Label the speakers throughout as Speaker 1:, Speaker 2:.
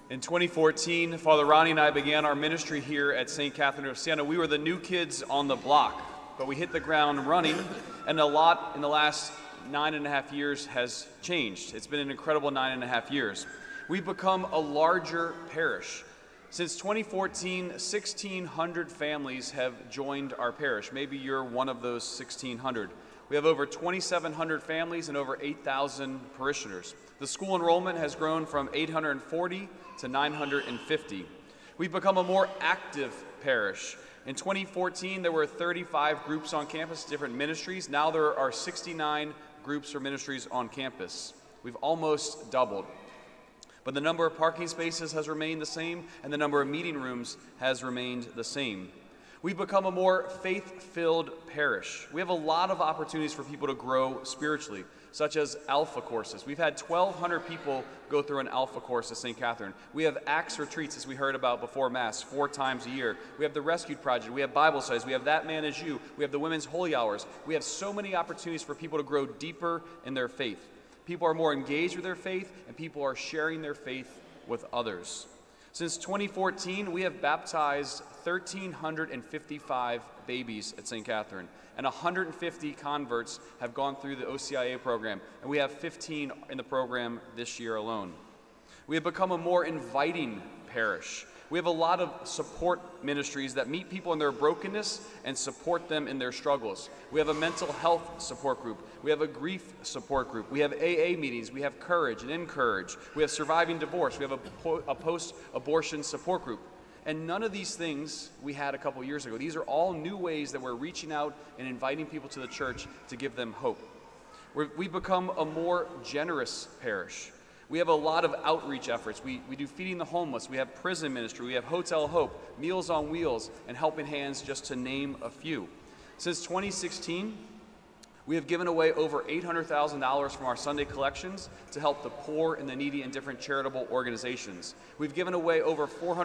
Speaker 1: In 2014, Father Ronnie and I began our ministry here at St. Catherine of Siena. We were the new kids on the block, but we hit the ground running, and a lot in the last 9.5 years has changed. It's been an incredible 9.5 years. We've become a larger parish. Since 2014, 1,600 families have joined our parish. Maybe you're one of those 1,600. We have over 2,700 families and over 8,000 parishioners. The school enrollment has grown from 840 to 950. We've become a more active parish. In 2014, there were 35 groups on campus, different ministries. Now there are 69 groups or ministries on campus. We've almost doubled. But the number of parking spaces has remained the same, and the number of meeting rooms has remained the same. We've become a more faith-filled parish. We have a lot of opportunities for people to grow spiritually, such as Alpha courses. We've had 1,200 people go through an Alpha course at St. Catherine. We have Acts retreats, as we heard about before Mass, 4 times a year. We have the Rescued Project. We have Bible studies. We have That Man Is You. We have the Women's Holy Hours. We have so many opportunities for people to grow deeper in their faith. People are more engaged with their faith, and people are sharing their faith with others. Since 2014, we have baptized 1,355 babies at St. Catherine, and 150 converts have gone through the OCIA program, and we have 15 in the program this year alone. We have become a more inviting parish. We have a lot of support ministries that meet people in their brokenness and support them in their struggles. We have a mental health support group. We have a grief support group. We have AA meetings. We have Courage and Encourage. We have Surviving Divorce. We have a post-abortion support group. And none of these things we had a couple years ago. These are all new ways that we're reaching out and inviting people to the church to give them hope. We've become a more generous parish. We have a lot of outreach efforts. We do Feeding the Homeless. We have prison ministry. We have Hotel Hope, Meals on Wheels, and Helping Hands, just to name a few. Since 2016, we have given away over $800,000 from our Sunday collections to help the poor and the needy in different charitable organizations. We've given away over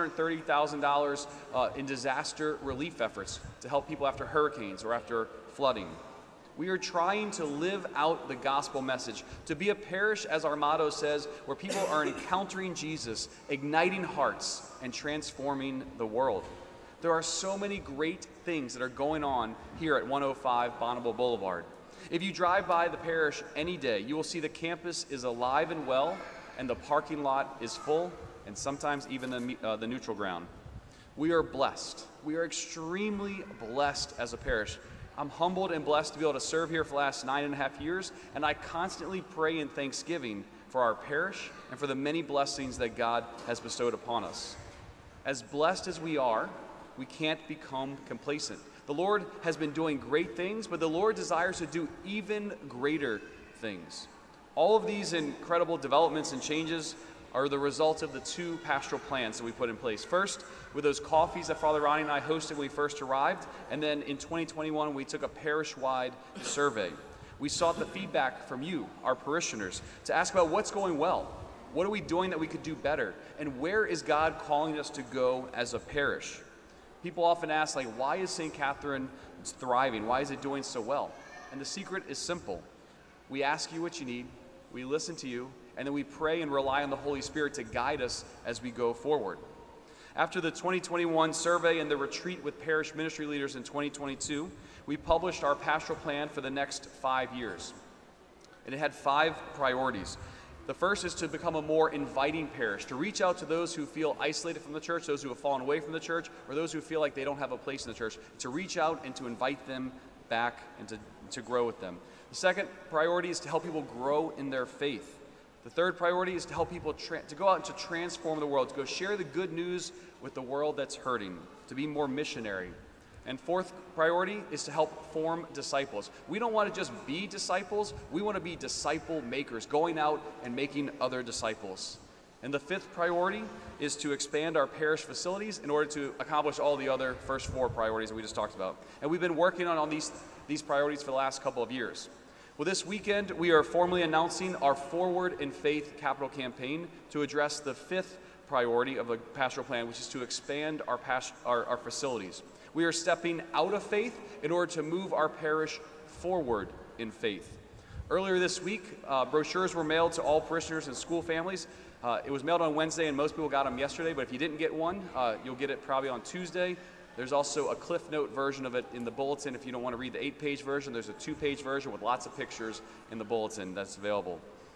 Speaker 1: $430,000 in disaster relief efforts to help people after hurricanes or after flooding. We are trying to live out the gospel message, to be a parish, as our motto says, where people are encountering Jesus, igniting hearts, and transforming the world. There are so many great things that are going on here at 105 Bonneville Boulevard. If you drive by the parish any day, you will see the campus is alive and well, and the parking lot is full, and sometimes even the neutral ground. We are blessed. We are extremely blessed as a parish. I'm humbled and blessed to be able to serve here for the last 9.5 years, and I constantly pray in thanksgiving for our parish and for the many blessings that God has bestowed upon us. As blessed as we are, we can't become complacent. The Lord has been doing great things, but the Lord desires to do even greater things. All of these incredible developments and changes are the result of the 2 pastoral plans that we put in place. First, with those coffees that Father Ronnie and I hosted when we first arrived, and then in 2021, we took a parish-wide survey. We sought the feedback from you, our parishioners, to ask about what's going well, what are we doing that we could do better, and where is God calling us to go as a parish? People often ask, why is St. Catherine thriving? Why is it doing so well? And the secret is simple. We ask you what you need, we listen to you, and then we pray and rely on the Holy Spirit to guide us as we go forward. After the 2021 survey and the retreat with parish ministry leaders in 2022, we published our pastoral plan for the next 5 years. And it had 5 priorities. The first is to become a more inviting parish, to reach out to those who feel isolated from the church, those who have fallen away from the church, or those who feel like they don't have a place in the church, to reach out and to invite them back and to grow with them. The second priority is to help people grow in their faith. The third priority is to help people to go out and to transform the world, to go share the good news with the world that's hurting, to be more missionary. And fourth priority is to help form disciples. We don't want to just be disciples, we want to be disciple makers, going out and making other disciples. And the fifth priority is to expand our parish facilities in order to accomplish all the other first 4 priorities that we just talked about. And we've been working on these priorities for the last couple of years. Well, this weekend, we are formally announcing our Forward in Faith capital campaign to address the 5th priority of the pastoral plan, which is to expand our facilities. We are stepping out of faith in order to move our parish forward in faith. Earlier this week, brochures were mailed to all parishioners and school families. It was mailed on Wednesday, and most people got them yesterday, but if you didn't get one, you'll get it probably on Tuesday. There's also a Cliff Note version of it in the bulletin. If you don't want to read the 8-page version, there's a 2-page version with lots of pictures in the bulletin that's available.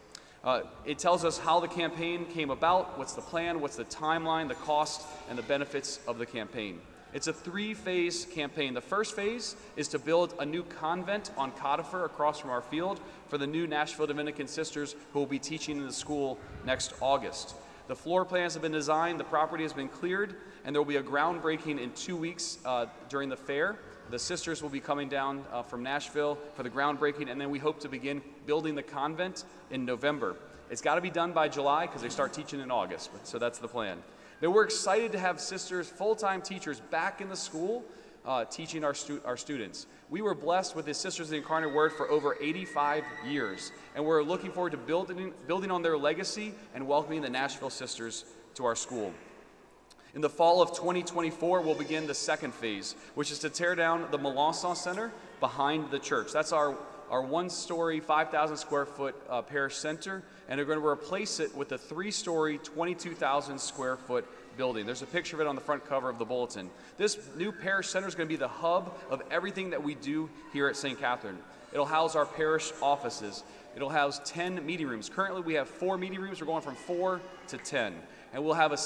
Speaker 1: It tells us how the campaign came about, what's the plan, what's the timeline, the cost, and the benefits of the campaign. It's a 3-phase campaign. The first phase is to build a new convent on Codifer across from our field for the new Nashville Dominican sisters who will be teaching in the school next August. The floor plans have been designed, the property has been cleared, and there will be a groundbreaking in 2 weeks during the fair. The sisters will be coming down from Nashville for the groundbreaking, and then we hope to begin building the convent in November. It's got to be done by July because they start teaching in August, so that's the plan. Then we're excited to have sisters, full-time teachers, back in the school teaching our students. We were blessed with the Sisters of the Incarnate Word for over 85 years, and we're looking forward to building on their legacy and welcoming the Nashville sisters to our school. In the fall of 2024, we'll begin the second phase, which is to tear down the Melanson Center behind the church. That's our 1-story, 5,000 square foot parish center, and they're going to replace it with a 3-story, 22,000 square foot building. There's a picture of it on the front cover of the bulletin. This new parish center is going to be the hub of everything that we do here at St. Catherine. It'll house our parish offices. It'll house 10 meeting rooms. Currently, we have 4 meeting rooms. We're going from 4 to 10. And we'll have a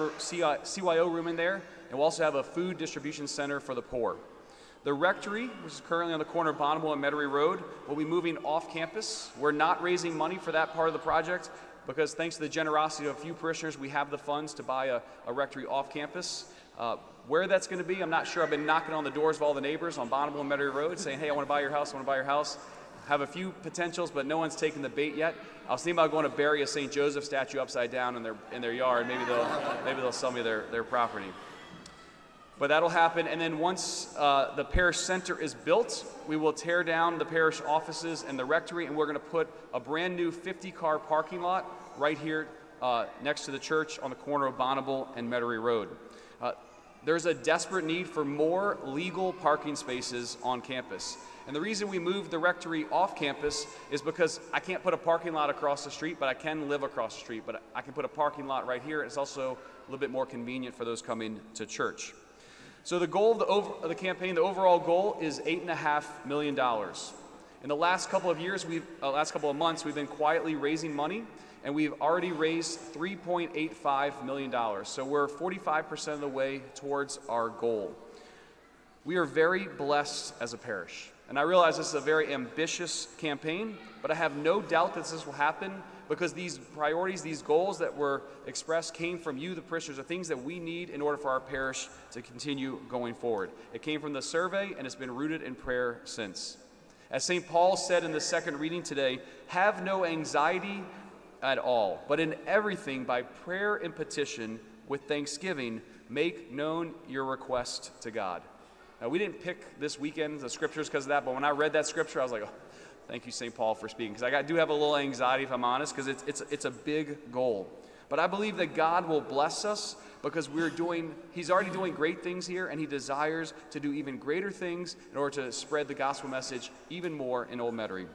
Speaker 1: CYO room in there, and we'll also have a food distribution center for the poor. The rectory, which is currently on the corner of Bonneville and Metairie Road, will be moving off campus. We're not raising money for that part of the project because thanks to the generosity of a few parishioners, we have the funds to buy a rectory off campus. Where that's going to be, I'm not sure. I've been knocking on the doors of all the neighbors on Bonneville and Metairie Road saying, hey, I want to buy your house, I want to buy your house. Have a few potentials, but no one's taken the bait yet. I was thinking about going to bury a St. Joseph statue upside down in their yard. Maybe they'll sell me their property. But that'll happen, and then once the parish center is built, we will tear down the parish offices and the rectory, and we're going to put a brand new 50-car parking lot right here next to the church on the corner of Bonneville and Metairie Road. There's a desperate need for more legal parking spaces on campus. And the reason we moved the rectory off campus is because I can't put a parking lot across the street, but I can live across the street. But I can put a parking lot right here. It's also a little bit more convenient for those coming to church. So the goal of the campaign, the overall goal is $8.5 million. In the last couple of months, we've been quietly raising money, and we've already raised $3.85 million. So we're 45% of the way towards our goal. We are very blessed as a parish. And I realize this is a very ambitious campaign, but I have no doubt that this will happen because these priorities, these goals that were expressed came from you, the parishioners, are things that we need in order for our parish to continue going forward. It came from the survey, and it's been rooted in prayer since. As St. Paul said in the second reading today, have no anxiety at all, but in everything by prayer and petition with thanksgiving, make known your request to God. Now, we didn't pick this weekend the scriptures because of that, but when I read that scripture, I was like, oh, thank you, St. Paul, for speaking, because I do have a little anxiety, if I'm honest, because it's a big goal. But I believe that God will bless us because He's already doing great things here, and He desires to do even greater things in order to spread the gospel message even more in Old Metairie.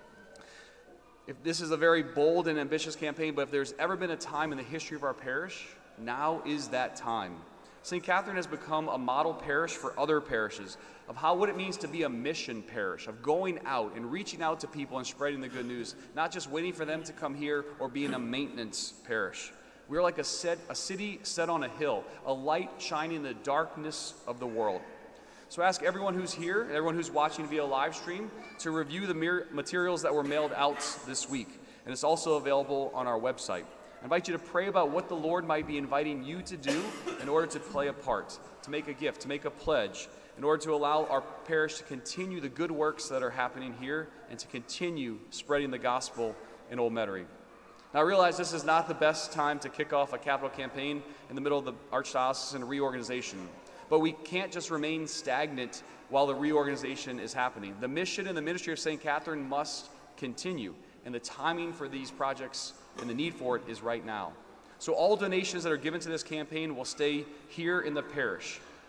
Speaker 1: If this is a very bold and ambitious campaign, but if there's ever been a time in the history of our parish, now is that time. St. Catherine has become a model parish for other parishes of what it means to be a mission parish, of going out and reaching out to people and spreading the good news, not just waiting for them to come here or being a maintenance parish. We're like a city set on a hill, a light shining in the darkness of the world. So I ask everyone who's here, and everyone who's watching via live stream, to review the materials that were mailed out this week. And it's also available on our website. I invite you to pray about what the Lord might be inviting you to do in order to play a part, to make a gift, to make a pledge, in order to allow our parish to continue the good works that are happening here and to continue spreading the gospel in Old Metairie. Now, I realize this is not the best time to kick off a capital campaign in the middle of the Archdiocesan reorganization, but we can't just remain stagnant while the reorganization is happening. The mission and the ministry of St. Catherine must continue, and the timing for these projects and the need for it is right now. So all donations that are given to this campaign will stay here in the parish.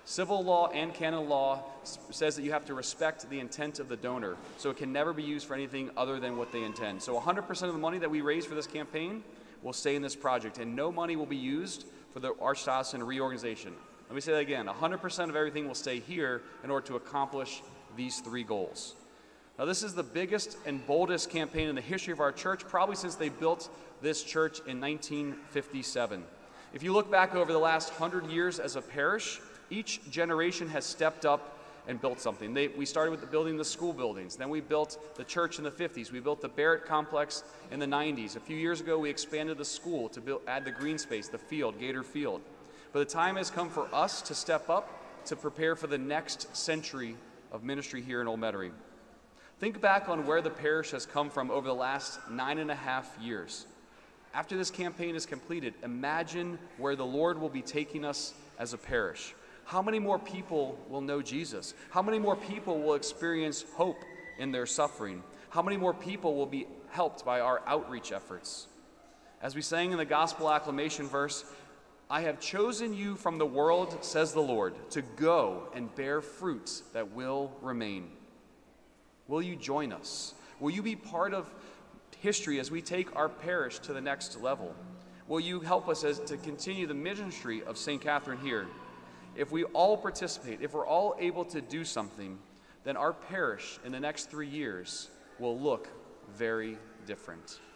Speaker 1: Civil law and canon law says that you have to respect the intent of the donor, so it can never be used for anything other than what they intend. So 100% of the money that we raise for this campaign will stay in this project, and no money will be used for the Archdiocesan reorganization. Let me say that again, 100% of everything will stay here in order to accomplish these three goals. Now, this is the biggest and boldest campaign in the history of our church, probably since they built this church in 1957. If you look back over the last 100 years as a parish, each generation has stepped up and built something. We started with building the school buildings. Then we built the church in the 50s. We built the Barrett complex in the 90s. A few years ago, we expanded the school to add the green space, the field, Gator Field. But the time has come for us to step up to prepare for the next century of ministry here in Old Metairie. Think back on where the parish has come from over the last 9.5 years. After this campaign is completed, imagine where the Lord will be taking us as a parish. How many more people will know Jesus? How many more people will experience hope in their suffering? How many more people will be helped by our outreach efforts? As we sang in the gospel acclamation verse, I have chosen you from the world, says the Lord, to go and bear fruits that will remain. Will you join us? Will you be part of history as we take our parish to the next level? Will you help us to continue the ministry of St. Catherine here? If we all participate, if we're all able to do something, then our parish in the next 3 years will look very different.